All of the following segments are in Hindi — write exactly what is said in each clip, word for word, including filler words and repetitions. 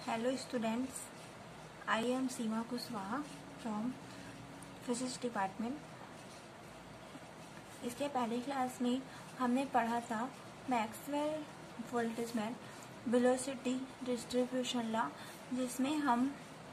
Hello students, I am Seema Kushwaha from Physics Department. इसके पहले क्लास में हमने पढ़ा था Maxwell Boltzmann velocity distribution law, जिसमें हम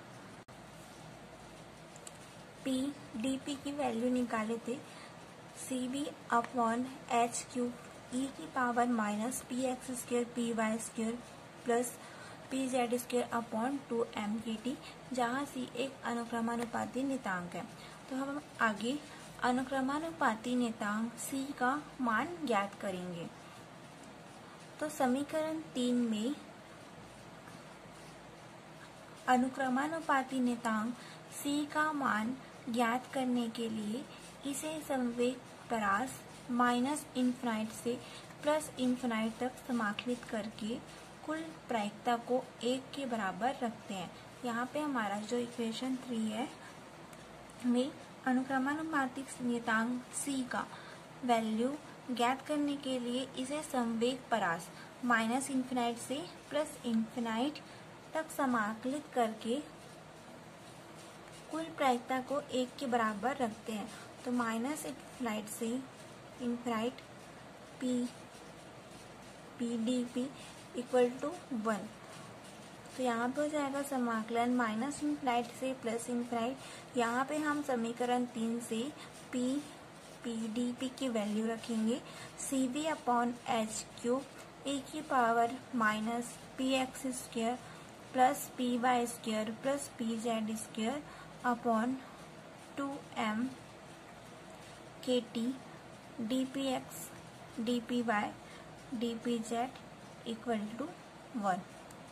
P डी पी की वैल्यू निकाले थे C B upon H cube E की power minus P X square P Y square plus P Z square upon two M K T, जहाँ सी एक अनुक्रमानुपाती नियतांक है। तो हम आगे अनुक्रमानुपाती नियतांक सी का मान ज्ञात करेंगे। तो समीकरण तीन में अनुक्रमानुपाती नियतांक सी का मान ज्ञात करने के लिए इसे संवेग परास माइनस इन्फिनाइट से प्लस इन्फिनाइट तक समाकलित करके कुल प्रायिकता को एक के बराबर रखते हैं। यहाँ पे हमारा जो इक्वेशन थ्री है में अनुक्रमानुपाती नियतांक सी का वैल्यू ज्ञात करने के लिए इसे संवेग परास माइनस इन्फिनाइट से प्लस इन्फिनाइट तक समाकलित करके कुल प्रायिकता को एक के बराबर रखते हैं। तो माइनस इन्फिनाइट से infinite P P D P equal to one. तो यहाँ पे हो जाएगा समाकलन माइनस इन्फिनाइट से प्लस इन्फिनाइट। यहाँ पे हम समीकरण तीन से पी पी डी पी की वैल्यू रखेंगे C B upon H cube A की power minus P X square plus P Y square plus P Z square upon two M K T D P X D P Y D P Z equal to one.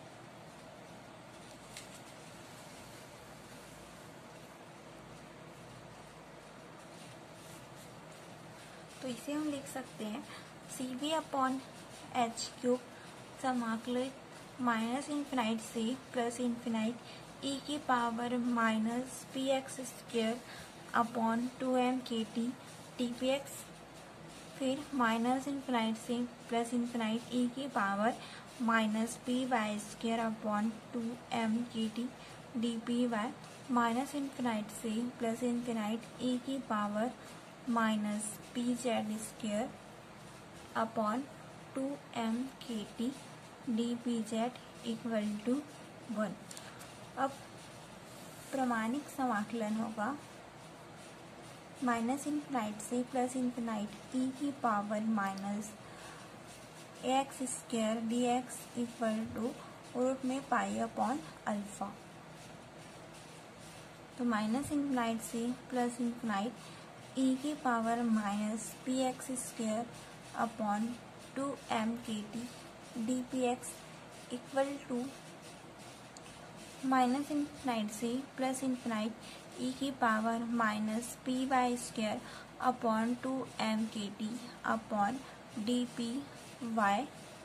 तो इसे हम लिख सकते हैं C B upon H cube समाकलित माइनस इन्फिनाइट से प्लस इन्फिनाइट ई की power minus P X square upon two M K T D P X, फिर माइनस इन्फिनाइट से प्लस इन्फिनाइट ई की power minus P Y square upon two M K T D P Y, minus infinite से प्लस इन्फिनाइट ई की power minus P Z square upon two M K T D P Z equal to one. अब प्रमाणिक समाकलन होगा माइनस इन्फिनाइट से प्लस इन्फिनाइट ई की power minus X square D X equal to root में पाई अपॉन अल्फा। तो माइनस इन्फिनाइट से प्लस इन्फिनाइट ई की power minus P X square upon two M K T D P X equal to minus infinite से प्लस इन्फिनाइट ई की power minus P Y square upon two M K T upon D P Y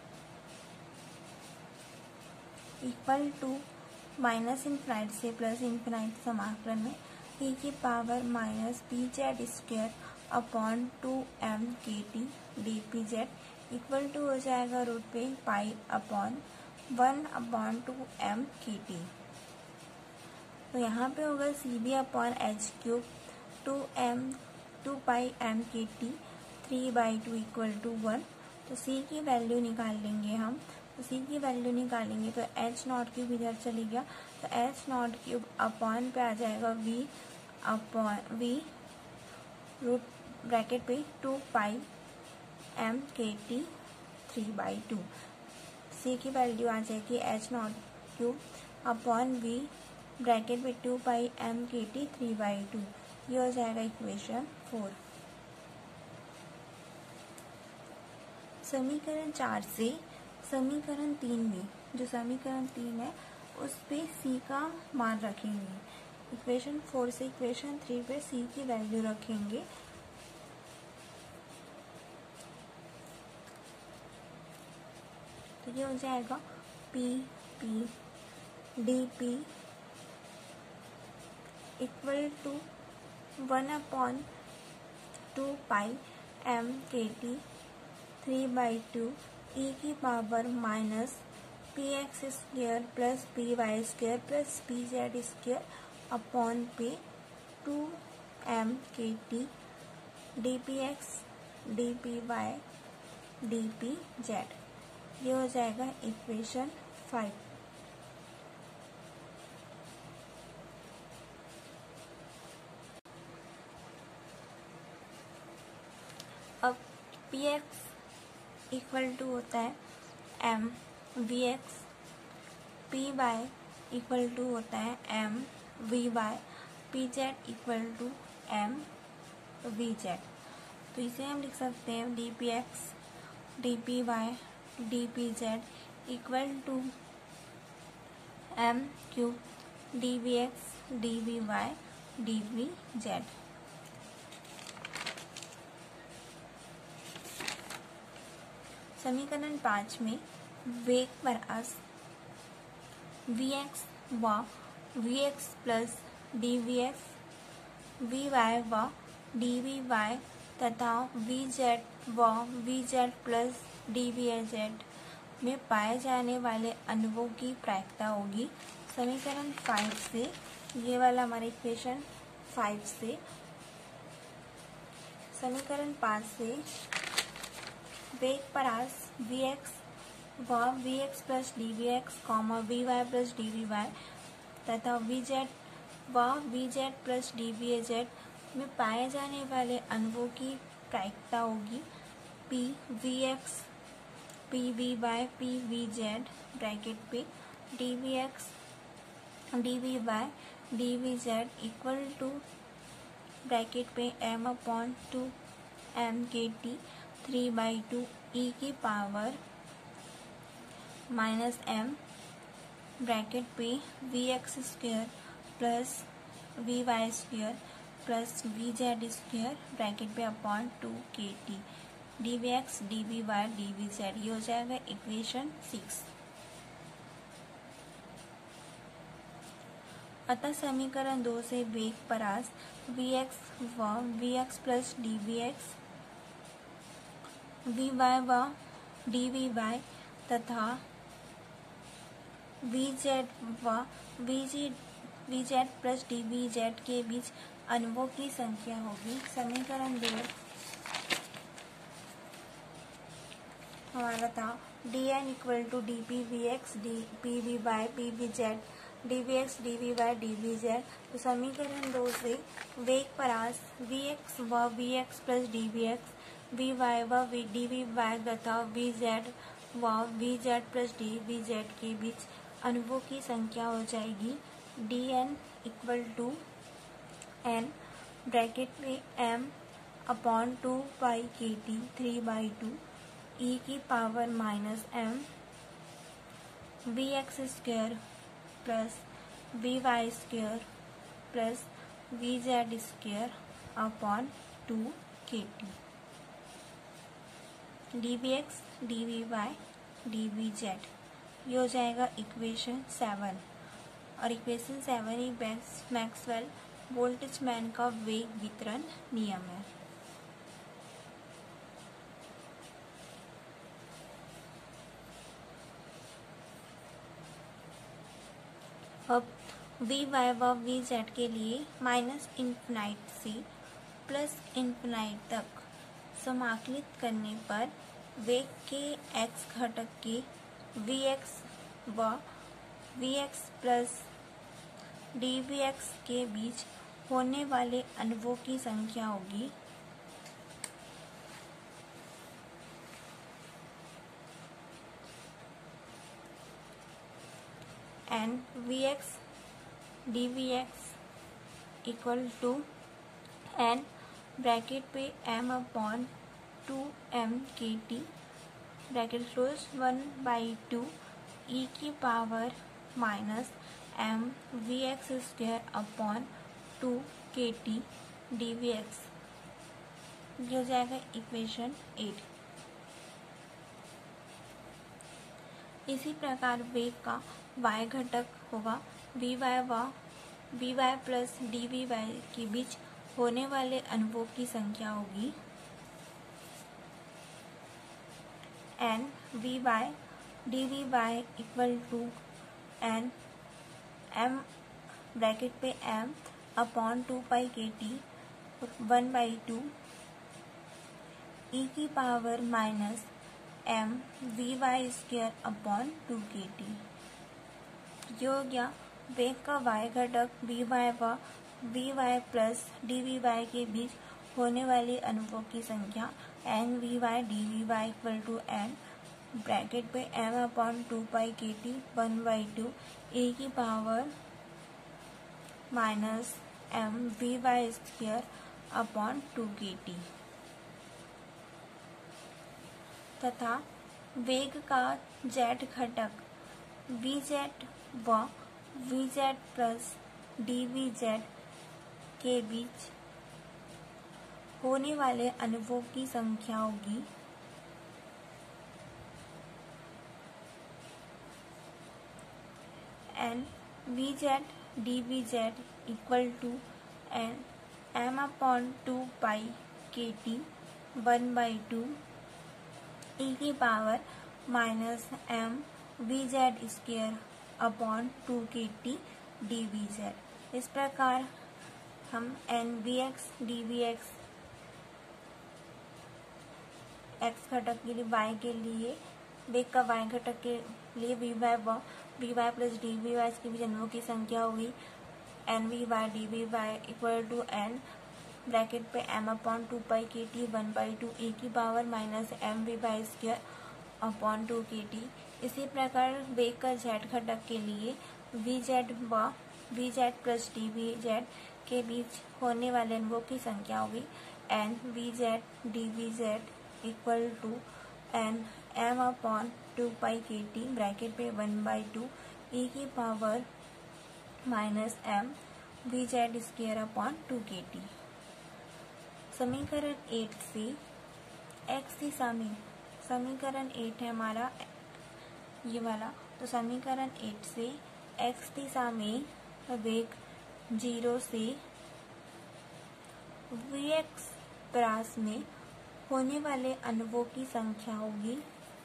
equal to minus infinite से प्लस इन्फिनाइट समाकलन में ई की power minus P Z square upon two M K T D P Z equal to हो जाएगा रूट पे pi upon one upon two M K T. तो यहाँ पे होगा C B upon H cube two M two pi M K T three by two equal to one. तो सी की वैल्यू निकाल लेंगे हम। तो सी की वैल्यू निकालेंगे तो एच नॉट क्यूब इधर चली गया, तो एच नॉट क्यूब अपॉन पे आ जाएगा V upon V root bracket पे two pi M K T three by two. C की वैल्यू आ जाएगी H nought cube upon V bracket में two pi M K T three by two. ये हो जाएगा इक्वेशन फोर। समीकरण चार से समीकरण तीन में, जो समीकरण तीन है उस पे सी का मान रखेंगे। इक्वेशन फोर से इक्वेशन थ्री पे सी की वैल्यू रखेंगे। तो ये हो जाएगा P P D P equal to one upon two pi M K T three by two E की power minus P X square plus P Y square plus P Z square upon पे two M K T D P X D P Y D P Z. ये हो जाएगा इक्वेशन फाइव। अब पी एक्स इक्वल टू होता है M V X, P Y equal to होता है M V Y, P Z equal to M V Z. तो इसे हम लिख सकते हैं D P X D P Y D P Z equal to M cube D V X D V Y D V Z. समीकरण पाँच में वेग परास वी एक्स व V X plus D V X V Y व डी वी वाई तथा वी जेड व V Z plus D V Z में पाए जाने वाले अणुओं की प्रायिकता होगी। समीकरण फाइव से, ये वाला हमारा इक्वेशन फाइव से, समीकरण पाँच से वेग परास वी एक्स व V X plus D V X comma V Y plus D V Y तथा वी जेड व V Z plus D V Z में पाए जाने वाले अणुओं की प्रायिकता होगी P V X P V Y P V Z bracket पे D V X D V Y D V Z equal to bracket पे M upon two M K T three by two E की पावर माइनस एम ब्रैकेट पे V X square plus V Y square plus V Z square bracket पे upon two K T D V X D V Y D V Z. ये हो जाएगा इक्वेशन सिक्स। अतः समीकरण दो से वेग परास वी एक्स व V X plus D V X V Y व डी वी वाई तथा वी जेड व V G V Z plus D V Z के बीच अणुओं की संख्या होगी। समीकरण दो हमारा था D N equal to D P V X D P V Y P V Z D V X D V Y D V Z. तो समीकरण दो से वेग परास वी एक्स व V X plus D V X V Y व वी डी वी वाई तथा वी जेड व V Z plus D V Z के बीच अणुओं की संख्या हो जाएगी D N equal to N bracket में M upon two pi K T three by two E की power minus M V X square plus V Y square plus V Z square upon two K T D V X D V Y D V Z. ये हो जाएगा इक्वेशन सेवन। और इक्वेशन सेवन ही मैक्सवेल बोल्ट्जमैन का वेग वितरण नियम है। अब वी वाई व वी जेड के लिए माइनस इन्फिनाइट से प्लस इन्फिनाइट तक समाकलित करने पर वेग के एक्स घटक के वी एक्स व V X plus D V X के बीच होने वाले अणुओं की संख्या होगी N V X D V X equal to N bracket पे M upon two M K T bracket close one by two E की power minus M V X square upon two K T D V X. ये हो जाएगा इक्वेशन एट। इसी प्रकार वेग का y घटक होगा वी वाई व V Y plus D V Y के बीच होने वाले अणुओं की संख्या होगी N V Y D V by equal to N M bracket पे M upon two pi K T one by two E की power minus M V Y square upon two K T. ये हो गया वेग का y घटक वी वाई व V Y plus D V Y के बीच होने वाली अणुओं की संख्या N V Y D V Y equal to N bracket पे M upon two pi K T one by two A की power minus M V Y square upon two K T तथा वेग का जेड घटक वी जेड व V Z plus D V Z के बीच होने वाले अणुओं की संख्या होगी N V Z D V Z equal to N M upon two pi K T one by two E की power minus M V Z square upon two K T D V Z. इस प्रकार हम N V X D V X X घटक के लिए y के लिए वेग का y घटक के लिए वी वाई व V Y plus D V Y के बीच अणुओं की संख्या होगी N V Y D V Y equal to N bracket पे M upon two pi K T one by two A की power minus M V Y square upon two K T. इसी प्रकार वेग का जेड घटक के लिए वी जेड व V Z plus D V Z के बीच होने वाले अणुओं की संख्या होगी N V Z D V Z equal to N M upon two pi K T bracket पे वन बाई टू ई की power minus M V Z square upon two K T. समीकरण एट से एक्स दिशा में समीकरण एट है हमारा ये वाला, तो समीकरण एट से एक्स दिशा में वेग जीरो से वी एक्स प्रास में होने वाले अणुओं की संख्या होगी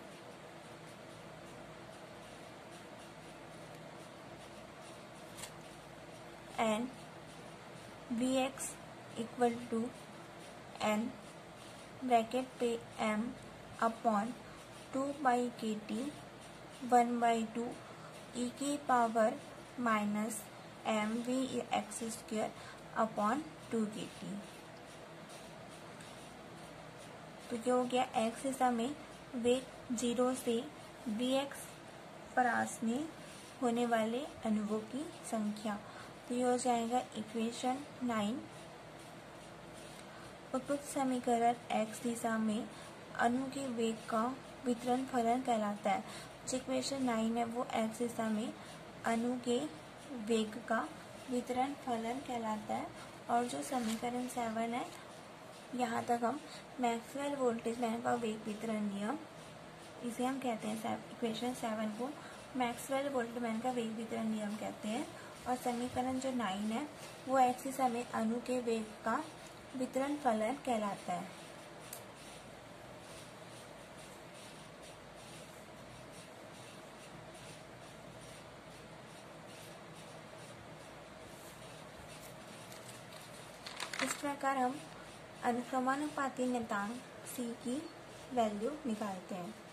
N V X equal to N bracket पे M upon two by K T one by two E की power minus M V X square upon two K T. तो ये हो गया एक्स दिशा में वेग जीरो से वी एक्स प्रास में होने वाले अणुओं की संख्या। तो ये हो जाएगा इक्वेशन नाइन। उपयुक्त समीकरण एक्स दिशा में अणु के वेग का वितरण फलन कहलाता है। जो इक्वेशन नाइन है वो एक्स दिशा में अणु के वेग का वितरण फलन कहलाता है। और जो समीकरण सेवन है यहाँ तक हम मैक्सवेल वोल्टेज बैंड का वेग वितरण नियम, इसे हम कहते हैं इक्वेशन सेवन को मैक्सवेल वोल्टेज बैंड का वेग वितरण नियम कहते हैं। और समीकरण जो नाइन है वो एक्स दिशा में अणु के वेग का वितरण फलन कहलाता है। इस प्रकार हम अनुक्रमानुपाती नियतांक c की वैल्यू निकालते हैं।